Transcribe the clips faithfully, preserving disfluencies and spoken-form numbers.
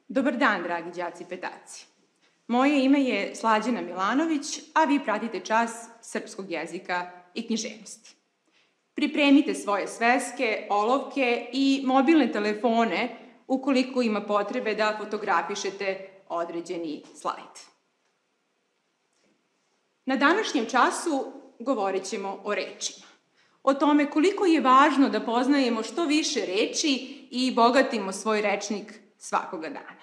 Dobar dan, dragi đaci petaci. Moje ime je Slađana Milanović, a vi pratite čas srpskog jezika i književnosti. Pripremite svoje sveske, olovke i mobilne telefone ukoliko ima potrebe da fotografišete određeni slajd. Na današnjem času govorit ćemo o rečima. O tome koliko je važno da poznajemo što više reči i bogatimo svoj rečnik svakoga dana.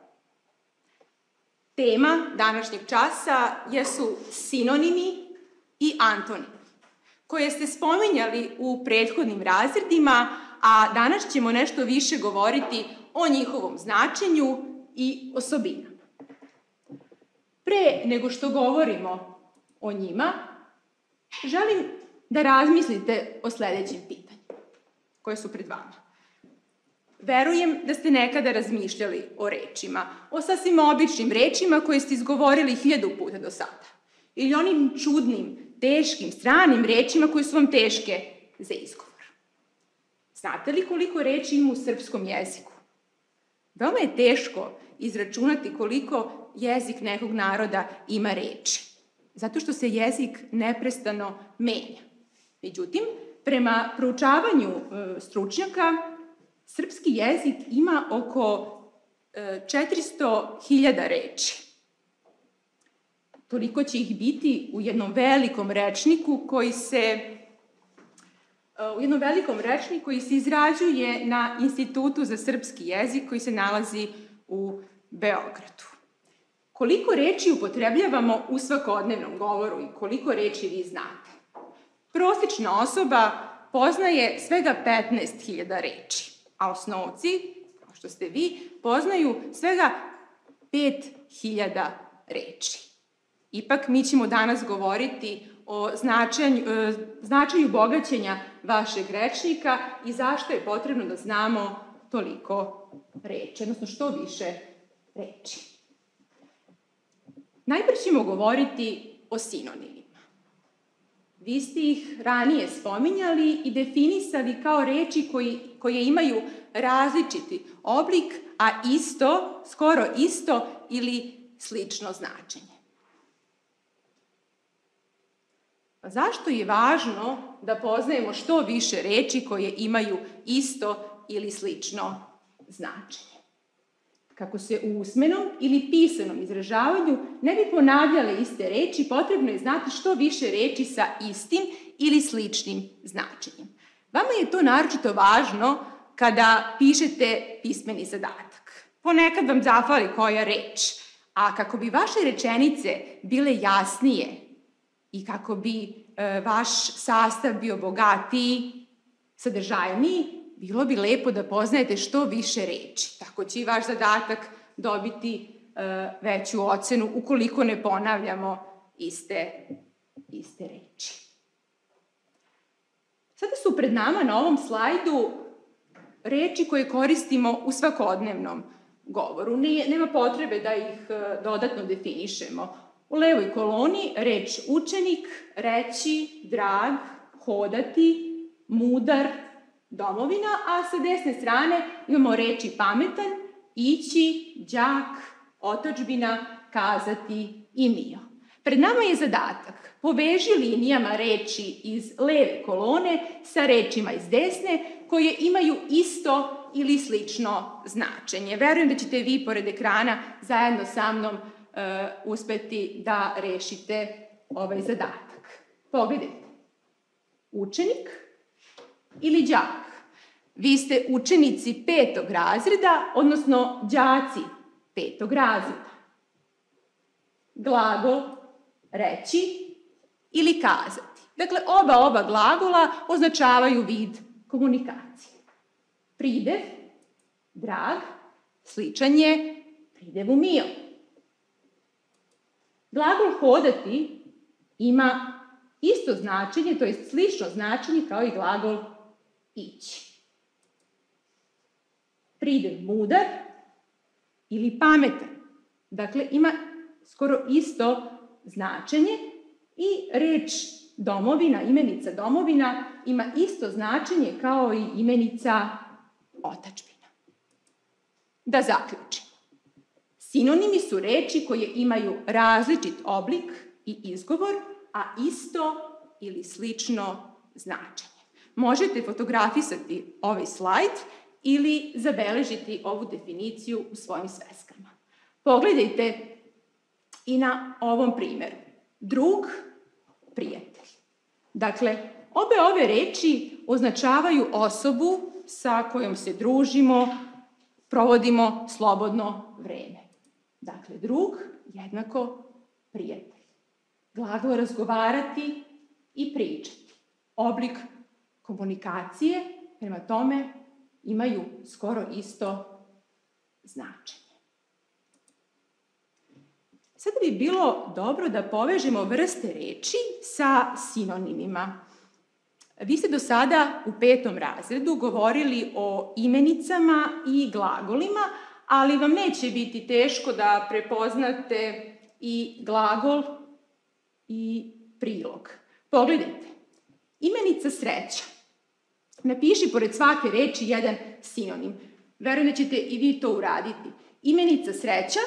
Tema današnjeg časa jesu sinonimi i antonimi, koje ste spominjali u prethodnim razredima, a danas ćemo nešto više govoriti o njihovom značenju i osobinama. Pre nego što govorimo o njima, želim da razmislite o sledećim pitanjima koje su pred vama. Verujem da ste nekada razmišljali o rečima, o sasvim običnim rečima koje ste izgovorili hiljadu puta do sada. Ili onim čudnim, teškim, stranim rečima koje su vam teške za izgovor. Znate li koliko reči ima u srpskom jeziku? Veoma je teško izračunati koliko jezik nekog naroda ima reči, zato što se jezik neprestano menja. Međutim, prema proučavanju e, stručnjaka, srpski jezik ima oko četiristo hiljada reči. Toliko će ih biti u jednom velikom rečniku koji se u jednom velikom rečniku koji se izrađuje na Institutu za srpski jezik koji se nalazi u Beogradu. Koliko reči upotrebljavamo u svakodnevnom govoru i koliko reči vi znate? Prosječna osoba poznaje svega petnaest hiljada reči, a osnovci, kao što ste vi, poznaju svega pet hiljada reči. Ipak mi ćemo danas govoriti o značenju, značaju bogaćenja vašeg rečnika i zašto je potrebno da znamo toliko reči, odnosno što više reči. Najprije ćemo govoriti o sinonimima. Vi ste ih ranije spominjali i definisali kao reči koji, koje imaju različiti oblik, a isto, skoro isto ili slično značenje. Pa zašto je važno da poznajemo što više reči koje imaju isto ili slično značenje? Kako se u usmenom ili pisanom izražavanju ne bi ponavljale iste reči, potrebno je znati što više reči sa istim ili sličnim značenjem. Vama je to naročito važno kada pišete pismeni zadatak. Ponekad vam zafali koja reč, a kako bi vaše rečenice bile jasnije i kako bi e, vaš sastav bio bogatiji, sadržajniji, bilo bi lepo da poznajete što više reči. Tako će i vaš zadatak dobiti e, veću ocenu ukoliko ne ponavljamo iste, iste reči. Sada su pred nama na ovom slajdu reči koje koristimo u svakodnevnom govoru. Nije, nema potrebe da ih e, dodatno definišemo. U levoj koloni reč učenik, reći, drag, hodati, mudar, domovina, a sa desne strane imamo reči pametan, ići, đak, otadžbina, kazati i mio. Pred nama je zadatak. Poveži linijama reči iz leve kolone sa rečima iz desne koje imaju isto ili slično značenje. Verujem da ćete vi pored ekrana zajedno sa mnom uh, uspeti da rešite ovaj zadatak. Pogledajte. Učenik ili đak. Vi ste učenici petog razreda, odnosno đaci petog razreda. Glagol reći ili kazati. Dakle, oba oba glagola označavaju vid komunikacije. Pridev, drag, sličan je pridevu mio. Glagol hodati ima isto značenje, to je slično značenje kao i glagol ići. Pridev mudar ili pametan. Dakle, ima skoro isto značenje i reč domovina, imenica domovina, ima isto značenje kao i imenica otadžbina. Da zaključimo. Sinonimi su reči koje imaju različit oblik i izgovor, a isto ili slično značenje. Možete fotografisati ovaj slajd ili zabeležiti ovu definiciju u svojim sveskama. Pogledajte i na ovom primjeru. Drug, prijatelj. Dakle, obe ove reči označavaju osobu sa kojom se družimo, provodimo slobodno vreme. Dakle, drug jednako prijatelj. Glagol razgovarati i pričati. Oblik komunikacije, prema tome, imaju skoro isto značenje. Sada bi bilo dobro da povežemo vrste reči sa sinonimima. Vi ste do sada u petom razredu govorili o imenicama i glagolima, ali vam neće biti teško da prepoznate i glagol i prilog. Pogledajte, imenica sreća. Napiši pored svake reči jedan sinonim. Verujem da ćete i vi to uraditi. Imenica sreća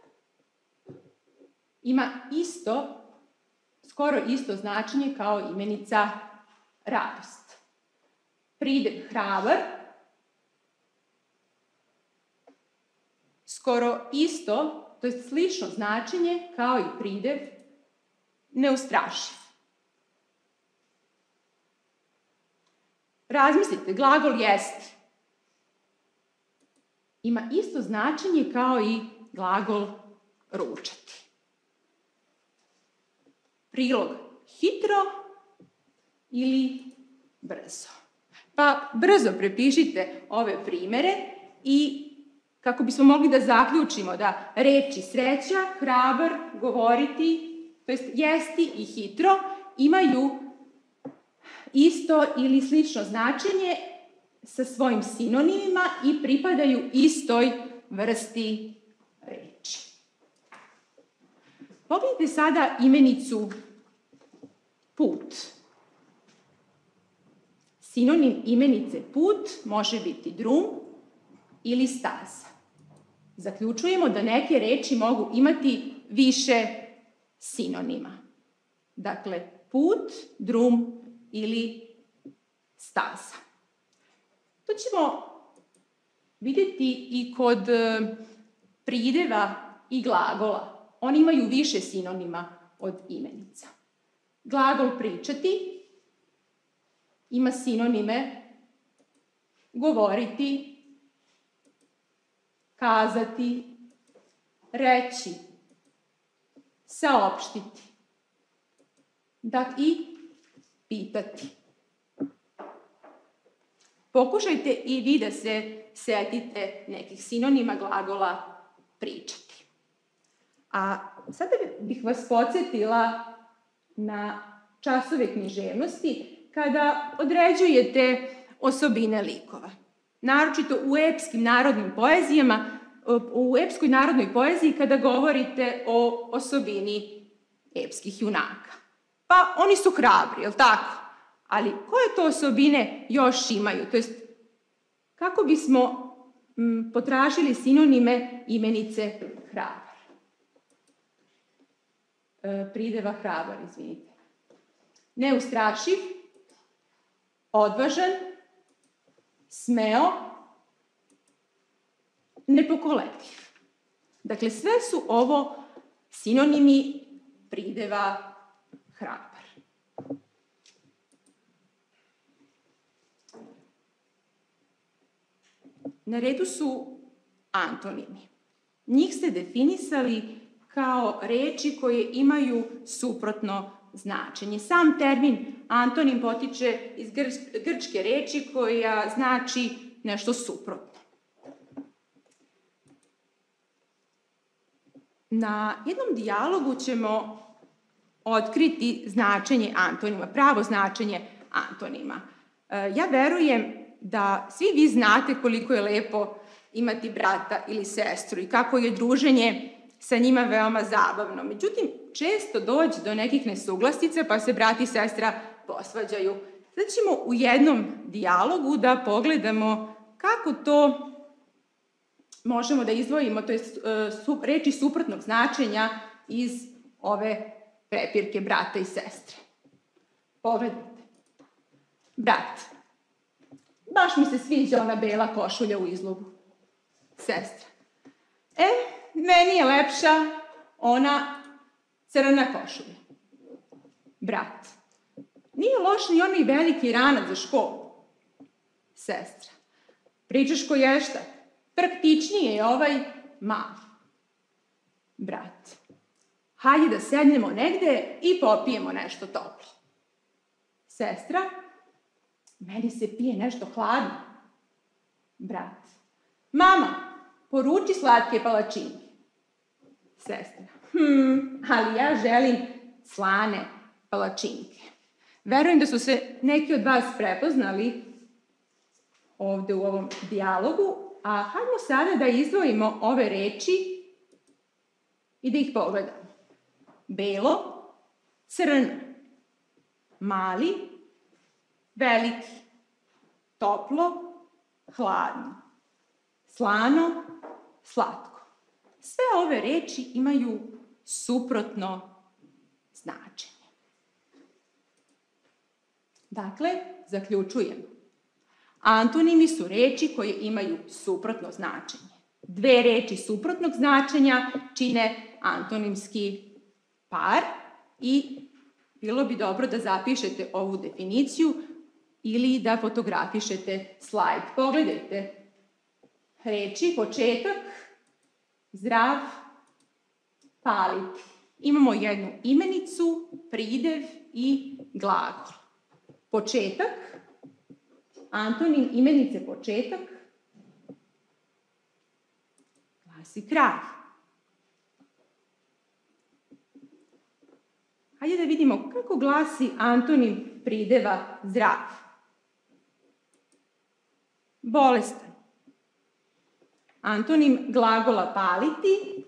ima isto, skoro isto značenje kao imenica radost. Pridev hrabar, skoro isto, to je slično značenje kao i pridev neustrašiv. Razmislite, glagol jesti ima isto značenje kao i glagol ručati. Prilog hitro ili brzo. Pa brzo prepišite ove primere i kako bismo mogli da zaključimo da reči sreća, hrabar, govoriti, to jest jesti i hitro imaju isto ili slično značenje sa svojim sinonimima i pripadaju istoj vrsti reči. Pogledajte sada imenicu put. Sinonim imenice put može biti drum ili staza. Zaključujemo da neke reči mogu imati više sinonima. Dakle, put, drum ili staza. To ćemo vidjeti i kod prideva i glagola. Oni imaju više sinonima od imenica. Glagol pričati ima sinonime govoriti, kazati, reći, saopštiti, da i pitati. Pokušajte i vi da se setite nekih sinonima glagola pričati. A sada bih vas podsjetila na časove književnosti kada određujete osobine likova. Naročito u epskim narodnim poezijama, u epskoj narodnoj poeziji kada govorite o osobini epskih junaka. Pa oni su hrabri, je li tako? Ali koje to osobine još imaju? To jest, kako bismo m, potražili sinonime imenice hrabar? E, prideva hrabar, izvinite. Neustrašiv, odvažan, smeo, nepokoletljiv. Dakle, sve su ovo sinonimi prideva hrabar. Na redu su antonimi. Njih ste definisali kao reči koje imaju suprotno značenje. Sam termin antonim potiče iz grčke reči koja znači nešto suprotno. Na jednom dijalogu ćemo otkriti značenje antonima, pravo značenje antonima. Ja verujem da svi vi znate koliko je lepo imati brata ili sestru i kako je druženje sa njima veoma zabavno. Međutim, često dođe do nekih nesuglasica pa se brat i sestra posvađaju. Sad ćemo u jednom dijalogu da pogledamo kako to možemo da izdvojimo, to je reči suprotnog značenja iz ove prepirke brata i sestre. Pogledajte. Brat. Baš mi se sviđa ona bela košulja u izlogu. Sestra. E, meni je lepša ona crna košulja. Brat. Nije loš ni onaj veliki ranac za školu. Sestra. Pričaš ko ješta. Praktičnije je ovaj mali. Brat. Hajde da sednemo negde i popijemo nešto toplo. Sestra. Meni se pije nešto hladno. Brat. Mama, poruči slatke palačinke. Sestra. Hm, ali ja želim slane palačinke. Verujem da su se neki od vas prepoznali ovde u ovom dijalogu, a hajdemo sada da izdvojimo ove reči i da ih pogledamo. Belo, crno, mali, veliki, toplo, hladno, slano, slatko. Sve ove reči imaju suprotno značenje. Dakle, zaključujem. Antonimi su reči koje imaju suprotno značenje. Dve reči suprotnog značenja čine antonimski par i bilo bi dobro da zapišete ovu definiciju ili da fotografišete slajd. Pogledajte reči, početak, zdrav, paliti. Imamo jednu imenicu, pridev i glagol. Početak, antonim imenice početak, glasi kraj. Hajde da vidimo kako glasi antonim prideva zdrav. Bolestan. Antonim glagola paliti,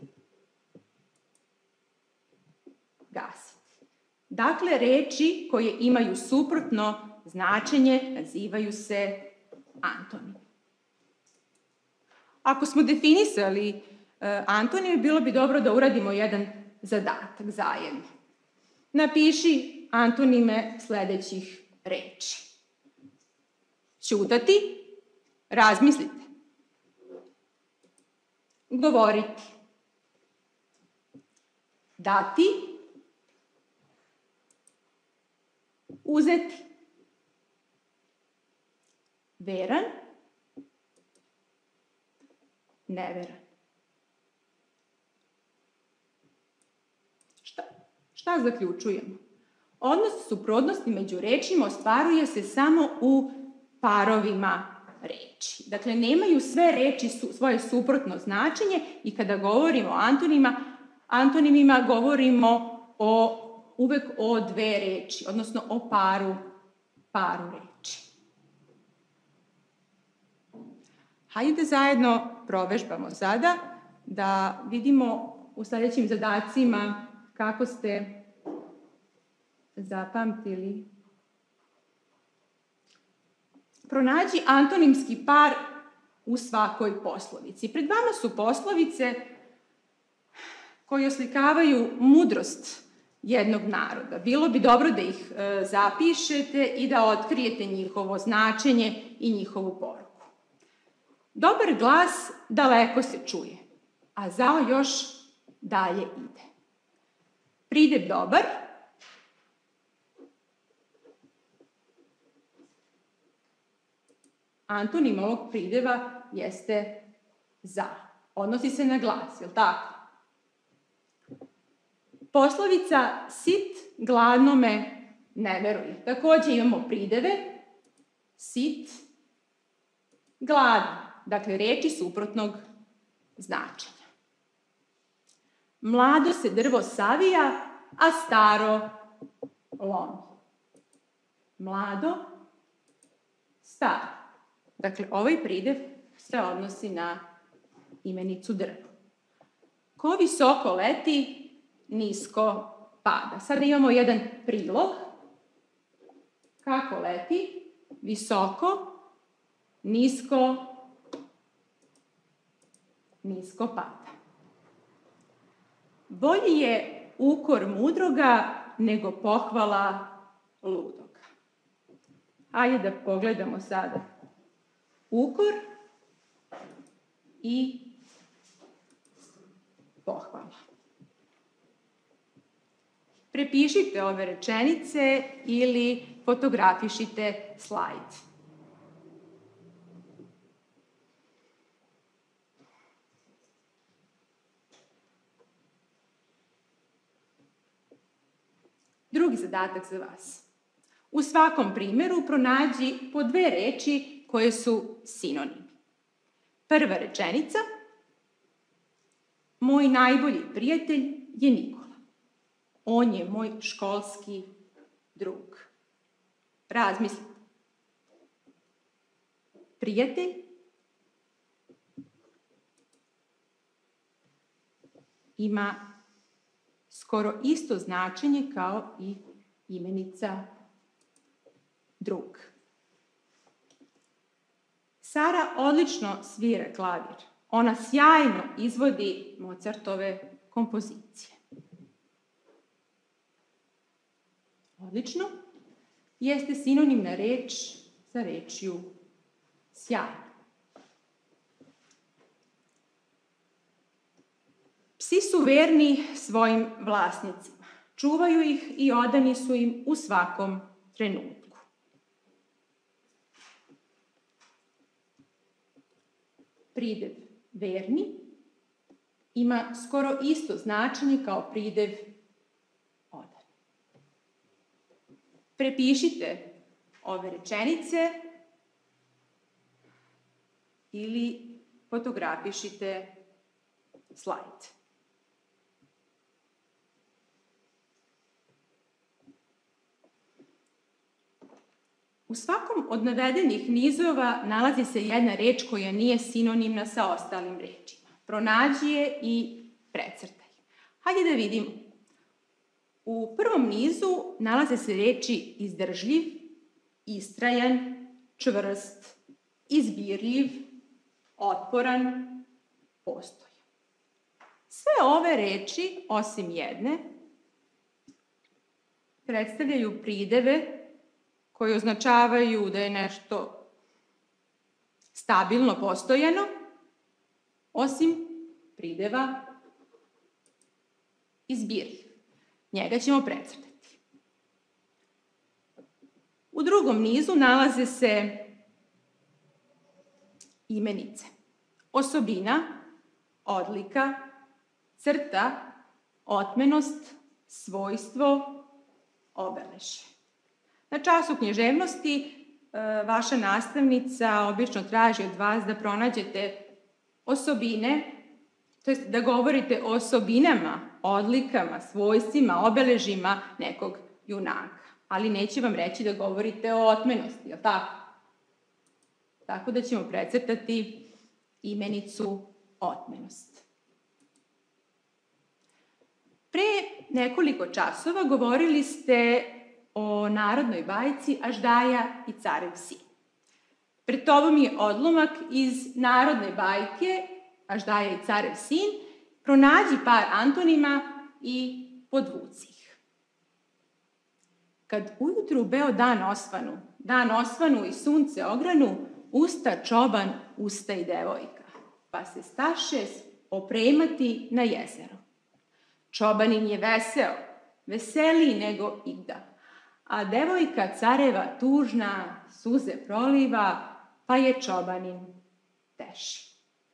gasiti. Dakle, reči koje imaju suprotno značenje nazivaju se antonimi. Ako smo definisali uh, antonime, bilo bi dobro da uradimo jedan zadatak zajedno. Napiši antonime sledećih reči. Ćutati, razmislite. Govoriti. Dati. Uzeti. Veran. Neveran. Šta, šta zaključujemo? Odnos suprotnosti među rečima ostvaruje se samo u parovima reči. Dakle, nemaju sve reči su, svoje suprotno značenje i kada govorimo o antonima, antonimima govorimo o, uvek o dve reči, odnosno o paru, paru reči. Hajde da zajedno provežbamo sada, da vidimo u sledećim zadacima kako ste zapamtili. Pronađi antonimski par u svakoj poslovici. Pred vama su poslovice koje oslikavaju mudrost jednog naroda. Bilo bi dobro da ih e, zapišete i da otkrijete njihovo značenje i njihovu poruku. Dobar glas daleko se čuje, a zao još dalje ide. Pridev dobar antonim ovog prideva jeste za. Odnosi se na glas, je li tako? Poslovica sit gladnome ne veruje. Takođe imamo prideve sit, gladan. Dakle, reči suprotnog značenja. Mlado se drvo savija, a staro lomi. Mlado, staro. Dakle, ovaj pridev se odnosi na imenicu drvo. Ko visoko leti, nisko pada. Sada imamo jedan prilog. Kako leti? Visoko, nisko nisko pada. Bolji je ukor mudroga nego pohvala ludoga. Hajde da pogledamo sada. Ukor i pohvala. Prepišite ove rečenice ili fotografišite slajd. Drugi zadatak za vas. U svakom primjeru pronađi po dve reči koje su sinonimi. Prva rečenica. Moj najbolji prijatelj je Nikola. On je moj školski drug. Razmislite. Prijatelj ima skoro isto značenje kao i imenica drug. Sara odlično svira klavir. Ona sjajno izvodi Mozartove kompozicije. Odlično jeste sinonimna reč sa rečju sjajno. Psi su verni svojim vlasnicima. Čuvaju ih i odani su im u svakom trenutku. Pridev verni ima skoro isto značenje kao pridev odan. Prepišite ove rečenice ili fotografišite slajd. U svakom od navedenih nizova nalazi se jedna reč koja nije sinonimna sa ostalim rečima. Pronađi je i precrtaj. Hajde da vidimo. U prvom nizu nalaze se reči izdržljiv, istrajan, čvrst, izbirljiv, otporan, postojan. Sve ove reči, osim jedne, predstavljaju prideve koji označavaju da je nešto stabilno postojano, osim prideva izbirljiv. Njega ćemo precrtati. U drugom nizu nalaze se imenice. Osobina, odlika, crta, otmenost, svojstvo, obeležje. Na času književnosti vaša nastavnica obično traži od vas da pronađete osobine, to jest da govorite o osobinama, odlikama, svojstvima, obeležjima nekog junaka. Ali neće vam reći da govorite o otmenosti, jel' tako? Tako da ćemo precrtati imenicu otmenost. Pre nekoliko časova govorili ste o narodnoj bajci Aždaja i carev sin. Pred tobom je odlomak iz narodne bajke Aždaja i carev sin. Pronađi par antonima i podvuci ih. Kad ujutru beo dan osvanu, dan osvanu i sunce ogranu, usta čoban, usta i devojka, pa se staše opremati na jezero. Čobanin je veseo, veseliji nego igda, a devojka careva tužna suze proliva, pa je čobanin teši.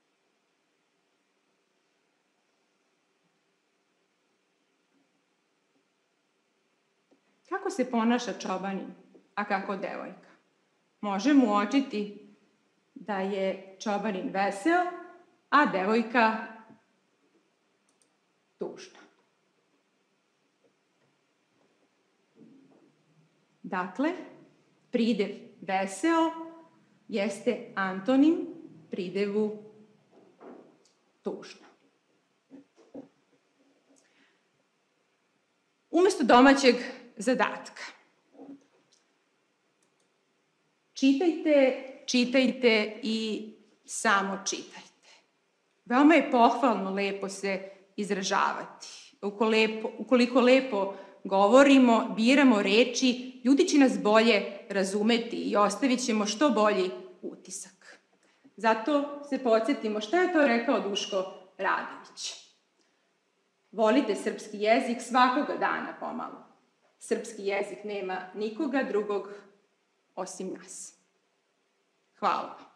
Kako se ponaša čobanin, a kako devojka? Možemo uočiti da je čobanin veseo, a devojka tužna. Dakle, pridev veseo jeste antonim pridevu tužna. Umesto domaćeg zadatka. Čitajte, čitajte i samo čitajte. Veoma je pohvalno lepo se izražavati. Ukoliko lepo govorimo, biramo reči, ljudi će nas bolje razumeti i ostavit ćemo što bolji utisak. Zato se podsjetimo šta je to rekao Duško Radović. Volite srpski jezik svakoga dana pomalo. Srpski jezik nema nikoga drugog osim nas. Hvala.